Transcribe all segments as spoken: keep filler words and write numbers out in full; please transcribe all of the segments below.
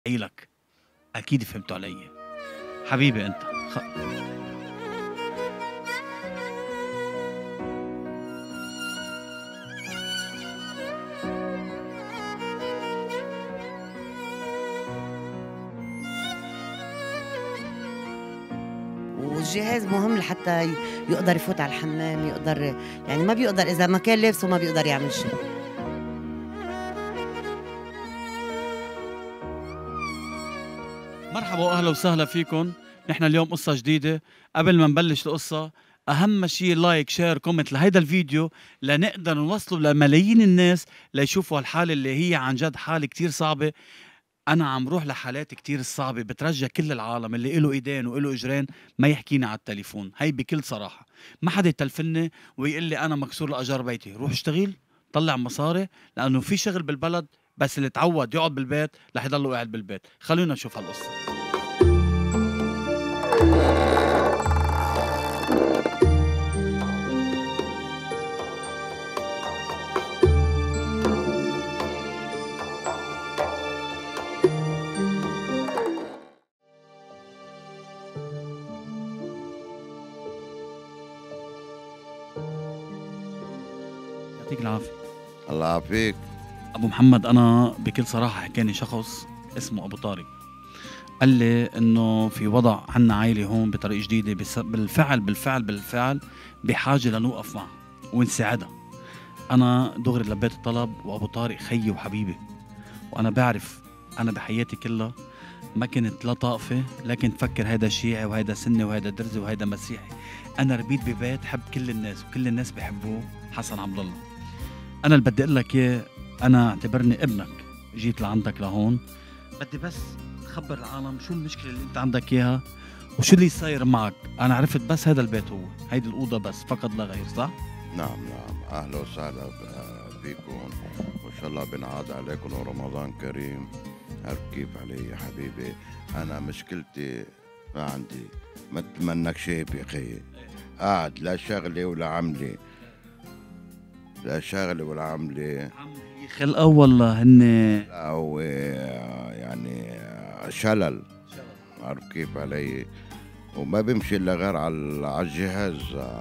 لك اكيد فهمتوا علي حبيبي انت خ... والجهاز مهم لحتى ي- يقدر يفوت على الحمام، يقدر يعني ما بيقدر إذا ما كان لابسه ما بيقدر يعمل شيء. مرحبا واهلا وسهلا فيكم. نحن اليوم قصة جديدة. قبل ما نبلش القصة أهم شيء لايك شير كومنت لهيدا الفيديو لنقدر نوصله لملايين الناس ليشوفوا الحالة اللي هي عن جد حالة كتير صعبة. أنا عم روح لحالات كتير صعبة، بترجى كل العالم اللي إله إيدين وإله إجرين ما يحكينا على التليفون. هي بكل صراحة ما حدا يتلفني ويقول لي أنا مكسور لأجار بيتي. روح اشتغل طلع مصاري، لأنه في شغل بالبلد، بس اللي تعود يقعد بالبيت رح يضله قاعد بالبيت. خلونا نشوف هالقصة. يعطيك العافية. الله يعافيك. ابو محمد، انا بكل صراحه حكاني شخص اسمه ابو طارق، قال لي انه في وضع عنا عائله هون بطريقه جديده، بس بالفعل بالفعل بالفعل بحاجه لنوقف معها ونساعدها. انا دغري لبيت الطلب، وابو طارق خيي وحبيبي، وانا بعرف انا بحياتي كلها ما كنت لا طائفه، لكن تفكر هيدا شيعي وهيدا سني وهيدا درزي وهيدا مسيحي. انا ربيت ببيت حب كل الناس وكل الناس بحبوه، حسن عبد الله. انا اللي بدي اقول لك اياه، انا اعتبرني ابنك، جيت لعندك لهون بدي بس تخبر العالم شو المشكله اللي انت عندك اياها وشو اللي صاير معك. انا عرفت بس هذا البيت هو هيدي الاوضه بس فقط لا غير، صح؟ نعم نعم، أهلا وسهلا فيكم، وإن شاء الله بنعاد عليكم ورمضان كريم. عارف كيف علي يا حبيبي؟ أنا مشكلتي ما عندي، ما تمنك شيء يا أخي، قاعد لا شغلي ولا عملي، لا شغلي ولا عملي. عم خلقه ولا هن لا هو يعني شلل، عارف كيف علي؟ وما بيمشي إلا غير على على الجهاز،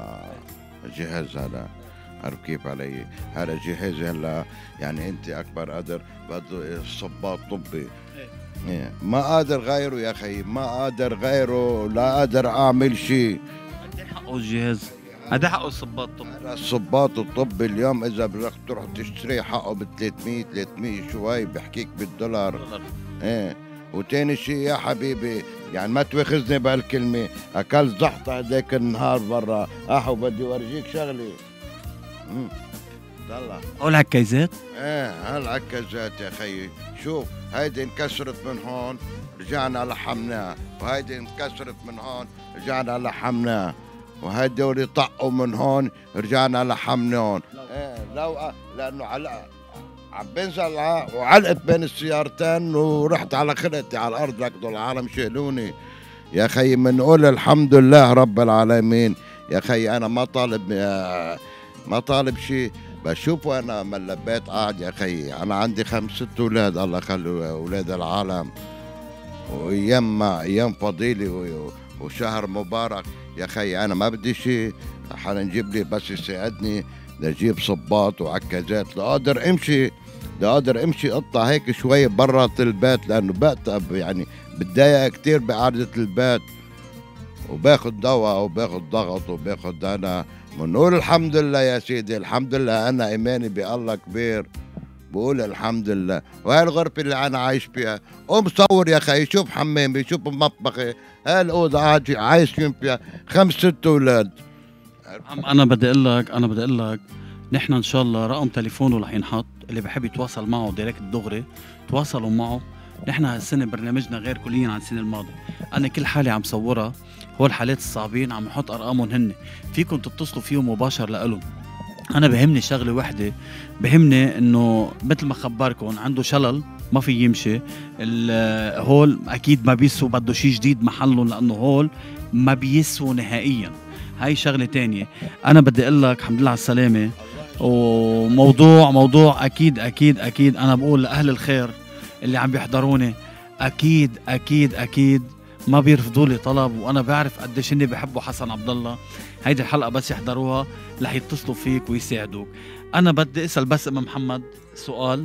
الجهاز هذا، عارف كيف علي؟ هذا جهازي هلا، يعني انت اكبر قدر بده صباط طبي، إيه. ما قادر غيره يا اخي، ما قادر غيره، لا قادر اعمل شيء. قد ايه حقه الجهاز؟ قد ايه حقه الصباط؟ طب هذا الصباط الطبي اليوم اذا بدك تروح تشتري حقه ب ثلاثمية ثلاثمية شوي، بحكيك بالدولار. ايه. وتاني شيء يا حبيبي، يعني ما تواخذني بهالكلمة، أكلت زحطة هداك النهار برا، أحو بدي أورجيك شغلي. امم طلع هول عكايزات؟ ايه هالعكازات يا خيي، شوف هيدي انكسرت من هون رجعنا لحمناها، وهيدي انكسرت من هون رجعنا لحمناها، وهيدول طقوا من هون رجعنا لحمناهم. ايه لو لأنه على عم بنزل وعلقت بين السيارتين ورحت على خلقتي على الارض، لك دول العالم شيلوني يا خي. بنقول الحمد لله رب العالمين يا خي. انا ما طالب ما طالب شيء، بشوفه انا من لبيت قاعد يا خي. انا عندي خمس ست اولاد، الله يخلي اولاد العالم، وايام ما ايام فضيلي وشهر مبارك يا خي. انا ما بدي شيء، حنجيب لي بس يساعدني لجيب صباط وعكازات، لا قادر امشي، لا قادر امشي اطلع هيك شوي برا البيت، لانه بتعب يعني، بتضايق كتير بقعدة البيت، وباخد دواء وباخد ضغط وباخد. انا بنقول الحمد لله يا سيدي، الحمد لله. انا ايماني بالله كبير، بقول الحمد لله. وهي الغرفة اللي انا عايش فيها، قوم صور يا اخي، شوف حمامي، شوف مطبخي، هاي الاوضه قاعد عايشين فيها خمس ست اولاد. عم انا بدي اقول لك انا بدي اقول لك نحن ان شاء الله رقم تليفونه رح ينحط، اللي بحب يتواصل معه دايركت دغري تواصلوا معه. نحن هالسنه برنامجنا غير كليا عن السنه الماضيه. انا كل حالة عم صورها، هو الحالات الصعبين عم نحط ارقامهم هن، فيكم تتصلوا فيهم مباشر لإلهم. انا بهمني شغله وحده، بهمني انه مثل ما خبركم عنده شلل ما في يمشي، هول اكيد ما بيسوا، بده شيء جديد محلهم، لانه هول ما بيسوا نهائيا. هاي شغله تانية. انا بدي اقول لك الحمد لله على السلامه. وموضوع موضوع اكيد اكيد اكيد انا بقول لاهل الخير اللي عم بيحضروني، اكيد اكيد اكيد ما بيرفضوا لي طلب، وانا بعرف قديش هن بيحبوا حسن عبد الله. هيدي الحلقه بس يحضروها رح يتصلوا فيك ويساعدوك. انا بدي اسال بس ام محمد سؤال.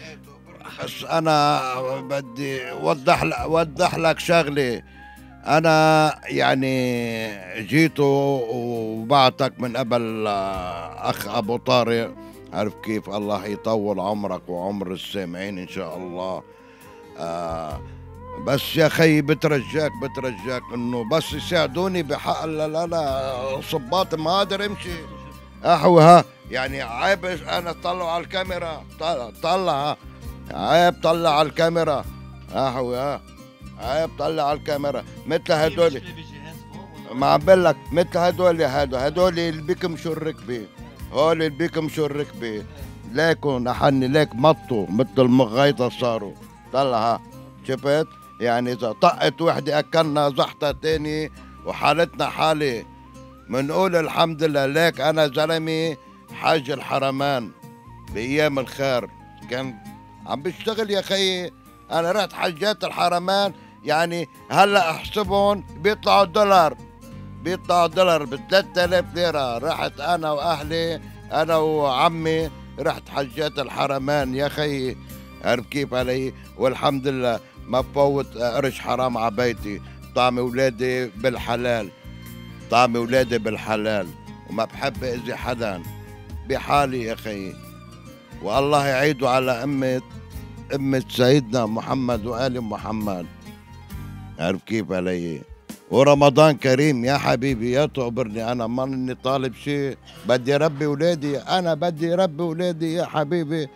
بس انا بدي اوضح لك اوضح لك شغله. انا يعني جيت وبعتك من قبل اخ ابو طارق، عارف كيف؟ الله يطول عمرك وعمر السامعين ان شاء الله. آه بس يا خي بترجاك بترجاك انه بس يساعدوني بحق انا صباط ما قادر امشي. احوي ها يعني عيب انا طلعوا على الكاميرا، طلع طلع عيب طلع على الكاميرا. احوي ها عيب طلع على الكاميرا مثل هدول. ما عم بقول لك مثل هدول هدول هدول اللي بيكمشوا الركبه، هول اللي بيكمشوا الركبه ليكوا نحني ليك مطوا مثل المغيطه صاروا. طلع ها شفت؟ يعني اذا طقت وحده اكلنا زحطه تاني وحالتنا حاله منقول الحمد لله. ليك انا زلمي حاج الحرمان بايام الخير كان عم بشتغل يا خيي. انا رحت حجات الحرمان يعني هلا احسبهم بيطلعوا دولار بيطلعوا دولار ب ثلاثة آلاف ليره. رحت انا واهلي انا وعمي رحت حجات الحرمان يا خيي، عرف كيف علي؟ والحمد لله ما بفوت قرش حرام على بيتي. طعمي ولادي بالحلال، طعمي ولادي بالحلال، وما بحب اذي حدا بحالي يا خيي. والله يعيدوا على أمة أمة سيدنا محمد وآل محمد، عارف كيف علي؟ ورمضان كريم يا حبيبي. يا تعبرني أنا ما إني طالب شيء، بدي ربي ولادي، أنا بدي ربي ولادي يا حبيبي.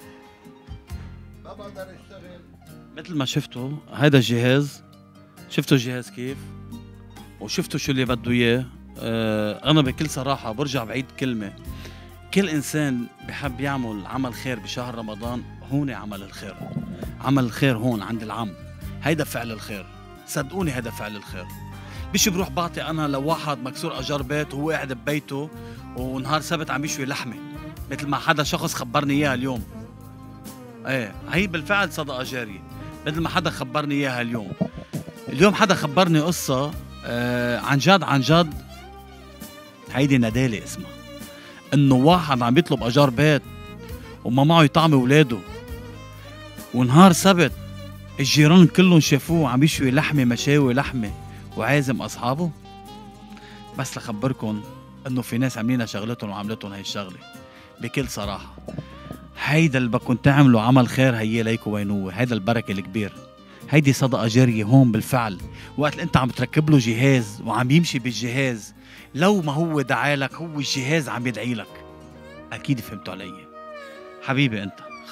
ما بقدر أشتغل. مثل ما شفتوا هذا الجهاز، شفتوا الجهاز كيف؟ وشفتوا شو اللي بده إياه. آه أنا بكل صراحة برجع بعيد كلمة، كل إنسان بحب يعمل عمل خير بشهر رمضان هون عمل الخير. عمل الخير هون عند العم، هيدا فعل الخير، صدقوني هيدا فعل الخير. بيش بروح بعطي أنا لو واحد مكسور أجار بيت وهو قاعد ببيته ونهار سبت عم يشوي لحمة، مثل ما حدا شخص خبرني إياها اليوم. ايه هي بالفعل صدقة جارية، مثل ما حدا خبرني إياها اليوم. اليوم حدا خبرني قصة آه عن جد عن جد، هيدي ندالة اسمها، انه واحد عم يطلب اجار بيت وما معه يطعم اولاده، ونهار سبت الجيران كلهم شافوه عم يشوي لحمه مشاوي لحمه وعازم اصحابه. بس لخبركم انه في ناس عاملين شغلتهم وعملتهم هي الشغله بكل صراحه. هيدا اللي بدكم تعملوا عمل خير هي ليكوا وين هو، هيدا البركه الكبير، هيدي صدقه جاريه هون بالفعل. وقت اللي انت عم تركب له جهاز وعم يمشي بالجهاز، لو ما هو دعالك هو الجهاز عم يدعي لك. اكيد فهمتوا علي حبيبي انت. خ...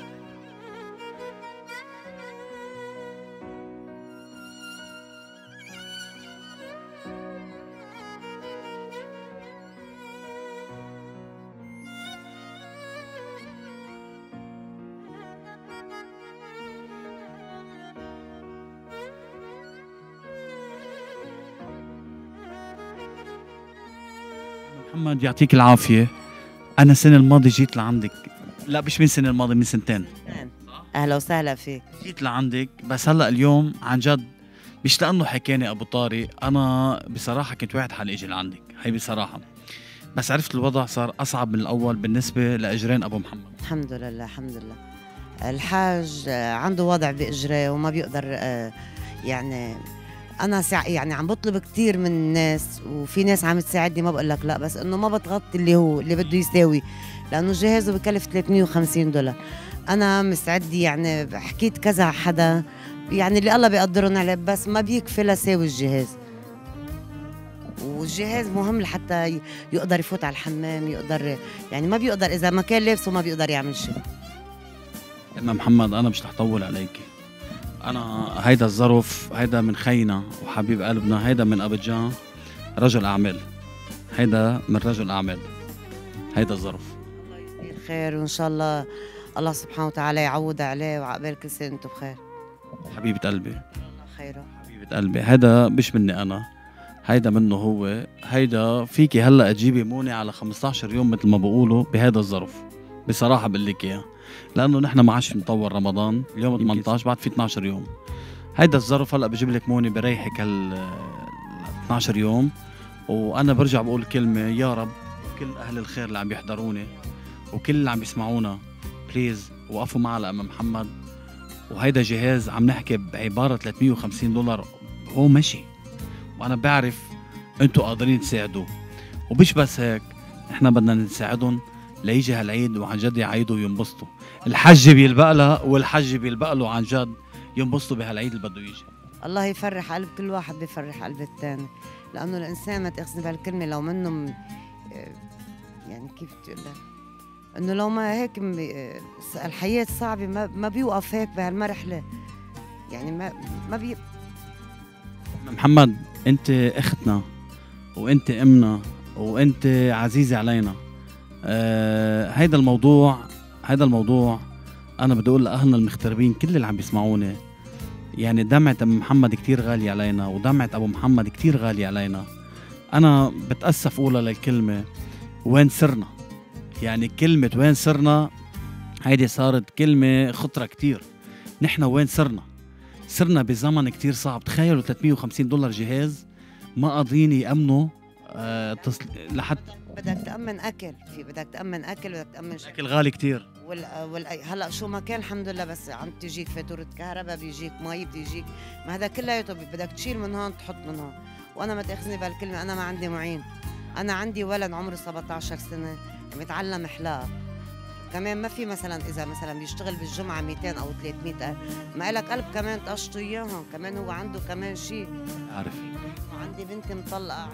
محمد يعطيك العافية. أنا السنة الماضية جيت لعندك، لا مش من السنة الماضية، من سنتين. أهلا وسهلا فيك. جيت لعندك بس هلا اليوم عن جد مش لأنه حكاني أبو طارق، أنا بصراحة كنت واحد حال إجي لعندك، هي بصراحة. بس عرفت الوضع صار أصعب من الأول بالنسبة لإجرين أبو محمد. الحمد لله الحمد لله. الحاج عنده وضع بإجريه وما بيقدر يعني. أنا سع... يعني عم بطلب كتير من الناس وفي ناس عم تساعدني، ما بقول لك لا، بس إنه ما بتغطي اللي هو اللي بده يساوي، لأنه جهازه بكلف ثلاثمية وخمسين دولار. أنا مستعدة يعني حكيت كذا حدا يعني اللي الله بيقدرهم عليه، بس ما بيكفي لساوي الجهاز. والجهاز مهم لحتى يقدر يفوت على الحمام، يقدر يعني ما بيقدر إذا ما كان لابسه ما بيقدر يعمل شيء. أما محمد أنا مش رح طول عليكي، أنا هيدا الظرف هيدا من خينا وحبيب قلبنا، هيدا من أبيجان، رجل أعمال، هيدا من رجل أعمال، هيدا الظرف. الله يجزيه خير وإن شاء الله الله سبحانه وتعالى يعوض عليه وعقبال كل سنة وأنتم بخير. حبيبة قلبي الله خيره. حبيبة قلبي، هيدا مش مني أنا، هيدا منه هو. هيدا فيكي هلا تجيبي موني على خمسطعش يوم مثل ما بقولوا بهذا الظرف، بصراحة بقول لك إياها، لأنه نحن ما عادش نطور رمضان، اليوم ثمانية عشر بعد في اثنعش يوم. هيدا الظرف هلا بجيب لك موني بريحك هال اثناشر يوم. وانا برجع بقول كلمه، يا رب كل اهل الخير اللي عم يحضروني وكل اللي عم يسمعونا بليز وقفوا معنا لأم محمد. وهيدا جهاز عم نحكي بعباره ثلاثمية وخمسين دولار هو ماشي، وانا بعرف انتوا قادرين تساعدوا. ومش بس هيك، احنا بدنا نساعدهم ليجي هالعيد وعن جد يعيدوا وينبسطوا. الحج بيلبق لها والحج بيلبق له عن جد ينبسطوا بهالعيد اللي بده يجي. الله يفرح قلب كل واحد، بيفرح قلب الثاني، لانه الانسان ما تاخذني بهالكلمه لو منه م... يعني كيف تقول لك، انه لو ما هيك م... الحياه صعبه، ما, ما بيوقف هيك بهالمرحله، يعني ما ما بي محمد انت اختنا وانت امنا وانت عزيزه علينا. آه هيدا الموضوع هيدا الموضوع انا بدي اقول لاهلنا المغتربين كل اللي عم بيسمعوني، يعني دمعة ام محمد كتير غالية علينا ودمعة ابو محمد كتير غالية علينا. انا بتأسف اقولها للكلمة وين صرنا، يعني كلمة وين صرنا هيدي صارت كلمة خطرة كتير. نحن وين صرنا؟ صرنا بزمن كتير صعب. تخيلوا ثلاثمية وخمسين دولار جهاز ما قادرين يأمنوا أه تصل... لحتى بدك تأمن أكل، في بدك تأمن أكل، بدك تأمن شيء. أكل غالي كتير. وال... وال... هلا شو ما كان الحمد لله، بس عم تجيك فاتورة كهرباء، بيجيك مي، بيجيك، ما هذا كلياته بدك تشيل من هون تحط من هون. وأنا ما تاخذني بهالكلمة، أنا ما عندي معين، أنا عندي ولد عمره سبعة عشر سنة عم يتعلم حلاق كمان. ما في مثلا إذا مثلا بيشتغل بالجمعة مئتين أو ثلاثمية ألف، ما إلك قلب كمان تقشطوا إياهم، كمان هو عنده كمان شيء. عارف، وعندي بنتي مطلقة.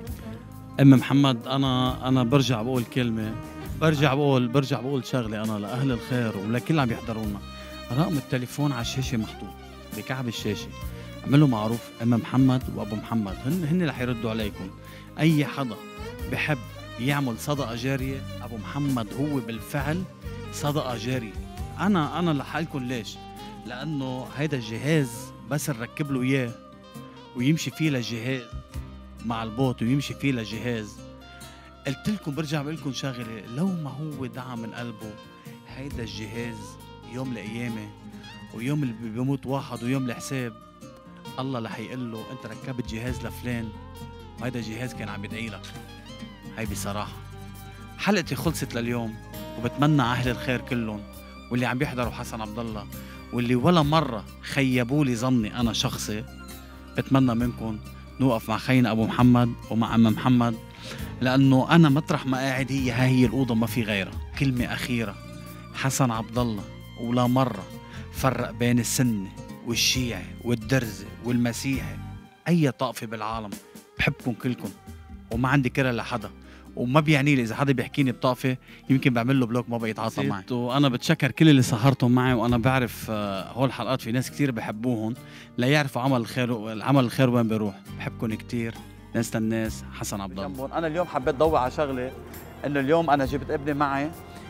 ام محمد انا انا برجع بقول كلمه، برجع بقول برجع بقول شغله انا لاهل الخير ولكل اللي عم يحضرونا. رقم التليفون على الشاشه محطوط بكعب الشاشه، اعملوا معروف ام محمد وابو محمد هن هن رح يردوا عليكم. اي حدا بحب يعمل صدقه جاريه، ابو محمد هو بالفعل صدقه جاريه. انا انا رح لكم ليش، لانه هيدا الجهاز بس نركب له اياه ويمشي فيه للجهاز مع البوت ويمشي فيه للجهاز. قلت لكم برجع بقول لكم شغله، لو ما هو دعم من قلبه هيدا الجهاز يوم الايامه ويوم اللي بيموت واحد ويوم الحساب الله رح يقول له انت ركبت جهاز لفلان وهيدا الجهاز كان عم يدعي لك. هي بصراحه حلقتي خلصت لليوم، وبتمنى اهل الخير كلهم واللي عم بيحضروا حسن عبد الله واللي ولا مره خيبوا لي ظني انا شخصي، بتمنى منكم نوقف مع خينا ابو محمد ومع ام محمد، لانه انا مطرح ما قاعد هي ها هي الاوضه ما في غيرها. كلمه اخيره، حسن عبد الله ولا مره فرق بين السنه والشيعي والدرزي والمسيحي، اي طائفه بالعالم. بحبكم كلكم وما عندي كره لحدا، وما بيعني لي اذا حدا بيحكيني بطائفه يمكن بعمل له بلوك ما بيتعاطى معي. وانا بتشكر كل اللي سهرتوا معي، وانا بعرف هول الحلقات في ناس كتير بحبوهم ليعرفوا عمل الخير، العمل الخير وين بيروح. بحبكم كتير، ناس للناس، حسن عبد الله. انا اليوم حبيت ضوي على شغله، انه اليوم انا جبت ابني معي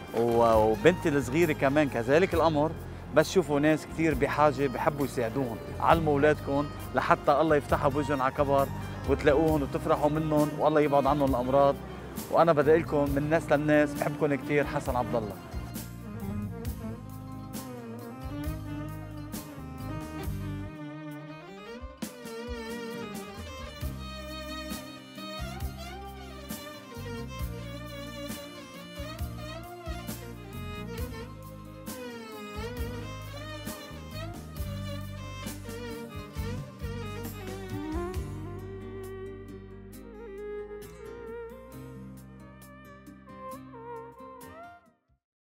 وبنتي الصغيره كمان كذلك الامر، بس شوفوا ناس كتير بحاجه بحبوا يساعدوهم. علموا اولادكم لحتى الله يفتحها بوجهن على كبر وتلاقوهم وتفرحوا منهم والله يبعد عنهم الامراض. وانا بدي لكم من ناس للناس، بحبكم كتير. حسن عبد الله.